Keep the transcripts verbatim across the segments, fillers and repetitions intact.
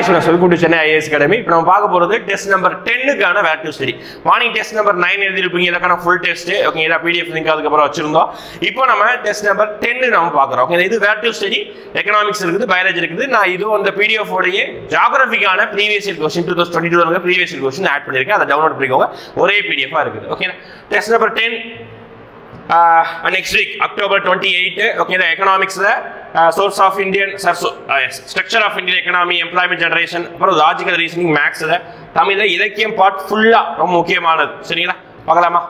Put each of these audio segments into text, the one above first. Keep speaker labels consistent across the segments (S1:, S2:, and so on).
S1: Students welcome to Chennai IAS academy. இப்போ நம்ம பார்க்க போகிறது டெஸ்ட் நம்பர் டென்னுக்கான where to study. Morning test number nine எழுதிருப்பீங்க, இதுக்கான ஃபுல் டெஸ்ட் ஓகேங்களா, பிடிஎஃப் லிங்க் அதுக்கப்புறம் வச்சிருந்தோம். இப்போ நம்ம டெஸ்ட் நம்பர் டென்னு நம்ம பார்க்குறோம். ஓகே, இது வேர் டு ஸ்டடி, எக்கனாமிக்ஸ் இருக்குது, பயாலஜி இருக்குது. நான் இது அந்த பிடிஎஃப் உடைய ஜியோகிராஃபிக்கான previous year question two thousand twenty two previous year question add பண்ணியிருக்கேன். அதை டவுன்லோட் பண்ணிக்கோங்க, ஒரே பிடிஎஃபாக இருக்குது. Okay, test number ten Uh, next week October twenty-eighth. Okay, the economics the uh, source of Indian uh, so, uh, yes, structure of Indian economy, employment generation, அப்புறம் logical reasoning, maths the தமிழ்ல இலக்கியம் part ஃபுல்லா ரொம்ப முக்கியமானது. சரிங்களா, பார்க்கலாமா?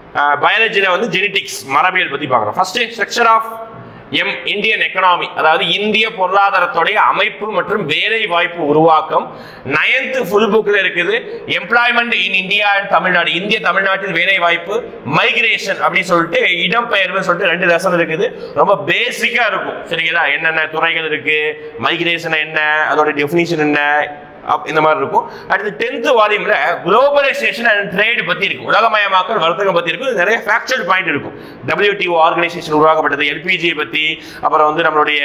S1: பயாலஜில வந்து genetics, மரபியல் பத்தி பார்க்கறோம். First structure of M Indian economy, அதாவது இந்திய பொருளாதாரத்துடைய அமைப்பு மற்றும் வேலை வாய்ப்பு உருவாக்கம். நைன்த் ஃபுல் புக்ல இருக்குது. Employment in India and Tamil Nadu, இந்திய தமிழ்நாட்டில் வேலை வாய்ப்பு, மைக்ரேஷன் அப்படின்னு சொல்லிட்டு இடம்பெயர்வு சொல்லிட்டு ரெண்டு லெசன் இருக்குது. ரொம்ப பேசிக்கா இருக்கும். சரிங்களா, என்னென்ன துறைகள் இருக்கு, மைக்ரேஷன் என்ன, அதோட டெஃபினிஷன் என்ன, இந்த மாதிரி இருக்கும். அடுத்து டென்த் வால்யூம்ல குளோபலைசேஷன் அண்ட் ட்ரேட் பத்தி இருக்கும், உலகமயமாக்கல் வர்த்தகம் பத்தி இருக்கும். நிறைய ஃபேக்சுவல் பாயிண்ட் இருக்கும். டபிள்யூடிஓ ஆர்கனைசேஷன் உருவாக்கப்பட்டது, எல்பிஜி பத்தி, அப்புறம் வந்து நம்மளுடைய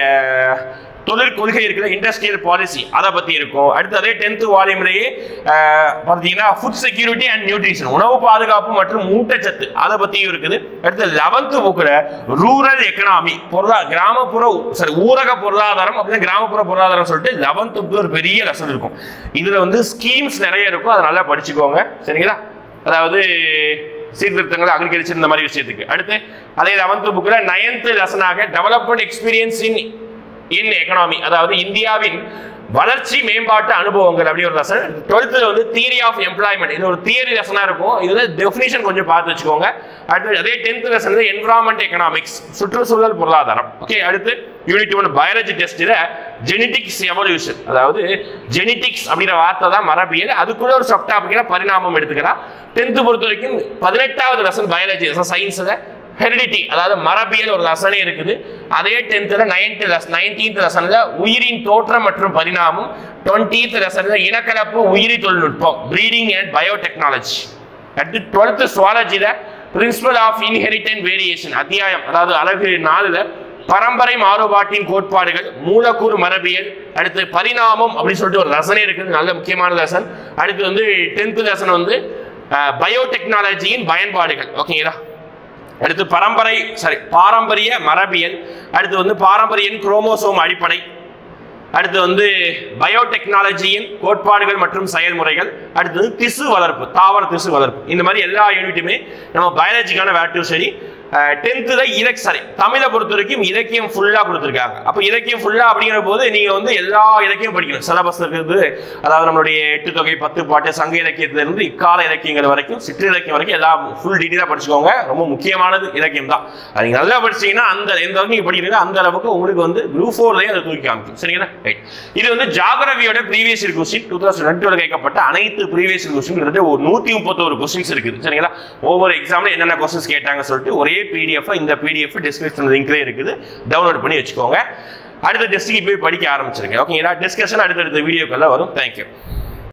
S1: தொழில் கொள்கை இருக்கிற இண்டஸ்ட்ரியல் பாலிசி அதை பத்தி இருக்கும். அடுத்து அதே டென்த் வால்யூம்லயே பார்த்தீங்கன்னா ஃபுட் செக்யூரிட்டி அண்ட் நியூட்ரிஷன், உணவு பாதுகாப்பு மற்றும் ஊட்டச்சத்து அதை பத்தியும் இருக்குது. அடுத்து லெவன்த் புக்ல ரூரல் எக்கனாமி, பொருளா கிராமப்புற சரி ஊரக பொருளாதாரம் அப்படின்னா கிராமப்புற பொருளாதாரம் சொல்லிட்டு லெவன்த் புக்ல ஒரு பெரிய லெசன் இருக்கும். இதுல வந்து ஸ்கீம்ஸ் நிறைய இருக்கும், அதை நல்லா படிச்சுக்கோங்க. சரிங்களா, அதாவது சீர்திருத்தங்கள், அக்ரிகல்ச்சர், இந்த மாதிரி விஷயத்துக்கு. அடுத்து அதே லெவன்த் புக்ல நைன்த் லெசனாக development experience in in economy, அதாவது இந்தியாவின் வளர்ச்சி மேம்பாட்டு அனுபவங்கள் அப்படி ஒரு லெசன். டுவெல்த்ல வந்து தியரி ஆஃப் எம்ப்ளாய்மெண்ட், இது ஒரு தியரி லெசனா இருக்கும். இதுல டெஃபினிஷன் கொஞ்சம் பார்த்து வச்சுக்கோங்க. அடுத்து அதே டென்த் லெசன்ல என்விரான்மெண்ட் எக்கனாமிக்ஸ், சுற்றுச்சூழல் பொருளாதாரம். ஓகே, அடுத்து யூனிட் ஒன் பயாலஜி டெஸ்ட்ல ஜெனடிக்ஸ் எவல்யூஷன், அதாவது ஜெனடிக்ஸ் அப்படிங்கிற வார்த்தை தான் மரபியல், அதுக்குள்ள ஒரு சப் டாபிக்ல பரிணாமம் எடுத்துக்கலாம். டென்த் பொறுத்த வரைக்கும் பதினெட்டாவது லெசன் பயாலஜி சயின்ஸ்ல ஹெரிடிட்டி, அதாவது மரபியல் ஒரு லெசனே இருக்குது. அதே டென்த்ல நைன்த் நைன்டீன்த் லெசன்ல உயிரின் தோற்றம் மற்றும் பரிணாமம். டுவெண்ட்டீத் லெசன்ல இனக்கலப்பு உயிரி தொழில்நுட்பம், பிரீடிங் அண்ட் பயோடெக்னாலஜி. அடுத்து டுவெல்த் சுவாலஜில பிரின்சிபல் ஆஃப் இன்ஹெரிட்டன்ட் வேரியேஷன் அத்தியாயம், அதாவது அழகு நாலுல பரம்பரை மாறுபாட்டின் கோட்பாடுகள், மூலக்கூறு மரபியல். அடுத்து பரிணாமம் அப்படின்னு சொல்லிட்டு ஒரு லெசனே இருக்குது, நல்ல முக்கியமான லெசன். அடுத்து வந்து டென்த் லெசன் வந்து பயோடெக்னாலஜியின் பயன்பாடுகள். ஓகேங்களா, அடுத்து பரம்பரை சாரி பாரம்பரிய மரபியல். அடுத்து வந்து பாரம்பரியின் குரோமோசோம் அடிப்படை. அடுத்து வந்து பயோடெக்னாலஜியின் கோட்பாடுகள் மற்றும் செயல்முறைகள். அடுத்து திசு வளர்ப்பு, தாவர திசு வளர்ப்பு. இந்த மாதிரி எல்லா யூனிட்டுமே நம்ம பயாலஜிக்கான வேர் டு ஸ்டடி. டென்த்து தான் இலக் சாரி தமிழை பொறுத்த வரைக்கும் இலக்கியம் ஃபுல்லாக கொடுத்துருக்காங்க. அப்போ இலக்கியம் ஃபுல்லாக அப்படிங்கிற போது நீங்கள் வந்து எல்லா இலக்கியம் படிக்கணும். சிலபஸ் இருக்குது, அதாவது நம்மளுடைய எட்டு தொகை, பத்து பாட்டு, சங்க இலக்கியத்திலிருந்து இக்கால இலக்கியங்கள் வரைக்கும், சிற்று இலக்கியம் வரைக்கும் எல்லாம் ஃபுல் டீட்டெயிலாக படிச்சுக்கோங்க. ரொம்ப முக்கியமானது இலக்கியம் தான். அது நீங்கள் நல்லா படிச்சீங்கன்னா அந்த எந்த அளவுக்கு நீங்கள் படிக்கிறீங்க அந்த அளவுக்கு உங்களுக்கு வந்து குரூப் ஃபோர்லேயே அதை தூக்கி காமிக்கும். சரிங்களா, ரைட். இது வந்து ஜியோகிராஃபியோட previous year question two thousand twenty கேட்கப்பட்ட அனைத்து ப்ரீவியஸ் இயர் கொஸ்டின் ஒரு நூற்றி முப்பத்தோரு கொஸ்டின்ஸ் இருக்குது. சரிங்களா, ஒவ்வொரு எக்ஸாம்ல என்னென்ன கொஸ்டின்ஸ் கேட்டாங்க சொல்லிட்டு ஒரே பிடிஎஃப் இந்த பிடிஎஃப் டிஸ்கிரிப்ஷன் லிங்க்லயே இருக்குது, டவுன்லோட் பண்ணி வச்சுக்கோங்க. அடுத்த டெஸ்ட்டுக்கு போய் படிக்க ஆரம்பிச்சிருங்க. ஓகேங்களா, டிஸ்கஷன் அடுத்தடுத்த வீடியோக்கெல்லாம் வரும். தேங்க்யூ.